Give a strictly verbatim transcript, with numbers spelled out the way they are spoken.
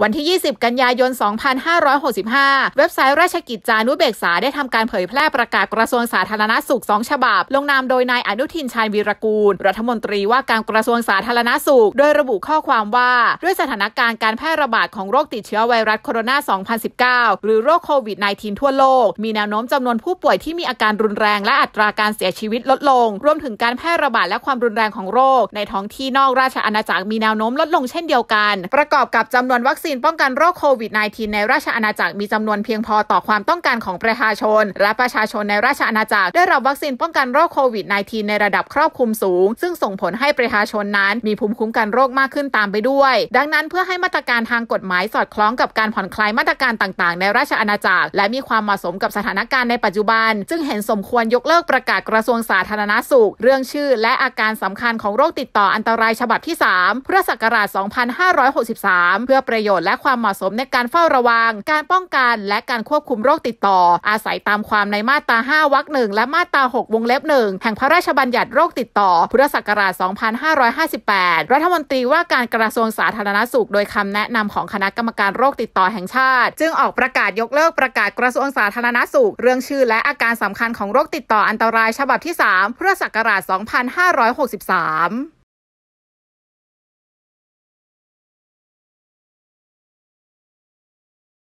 วันที่ยี่สิบกันยายนสองพันห้าร้อยหกสิบห้าเว็บไซต์ราชกิจจานุเบกษาได้ทำการเผยแพร่ประกาศกระทรวงสาธารณสุขสองฉบับลงนามโดยนายอนุทินชาญวีรกูลรัฐมนตรีว่าการกระทรวงสาธารณสุขโดยระบุข้อความว่าด้วยสถานการณ์การแพร่ระบาดของโรคติดเชื้อไวรัสโคโรนา สองพันสิบเก้า หรือโรคโควิด สิบเก้า ทั่วโลกมีแนวโน้มจำนวนผู้ป่วยที่มีอาการรุนแรงและอัตราการเสียชีวิตลดลงรวมถึงการแพร่ระบาดและความรุนแรงของโรคในท้องที่นอกราชอาณาจักรมีแนวโน้มลดลงเช่นเดียวกันประกอบกับจำนวนวัคซีนป้องกันโรคโควิด สิบเก้า ในราชอาณาจักรมีจำนวนเพียงพอต่อความต้องการของประชาชนและประชาชนในราชอาณาจักรได้รับวัคซีนป้องกันโรคโควิด สิบเก้า ในระดับครอบคลุมสูงซึ่งส่งผลให้ประชาชนนั้นมีภูมิคุ้มกันโรคมากขึ้นตามไปด้วยดังนั้นเพื่อให้มาตรการทางกฎหมายสอดคล้องกับการผ่อนคลายมาตรการต่างๆในราชอาณาจักรและมีความเหมาะสมกับสถานการณ์ในปัจจุบันจึงเห็นสมควรยกเลิกประกาศกระทรวงสาธารณสุขเรื่องชื่อและอาการสำคัญของโรคติดต่ออันตรายฉบับที่สามพุทธศักราชสองพันห้าร้อยหกสิบสามเพื่อประโยชน์และความเหมาะสมในการเฝ้าระวังการป้องกันและการควบคุมโรคติดต่ออาศัยตามความในมาตราห้าวรรคหนึ่งและมาตราหกวงเล็บหนึ่งแห่งพระราชบัญญัติโรคติดต่อพุทธศักราชสองพันห้าร้อยห้าสิบแปดรัฐมนตรีว่าการกระทรวงสาธารณสุขโดยคำแนะนำของคณะกรรมการโรคติดต่อแห่งชาติจึงออกประกาศยกเลิกประกาศกระทรวงสาธารณสุขเรื่องชื่อและอาการสำคัญของโรคติดต่ออันตรายฉบับที่สามพุทธศักราชสองพันห้าร้อยหกสิบสาม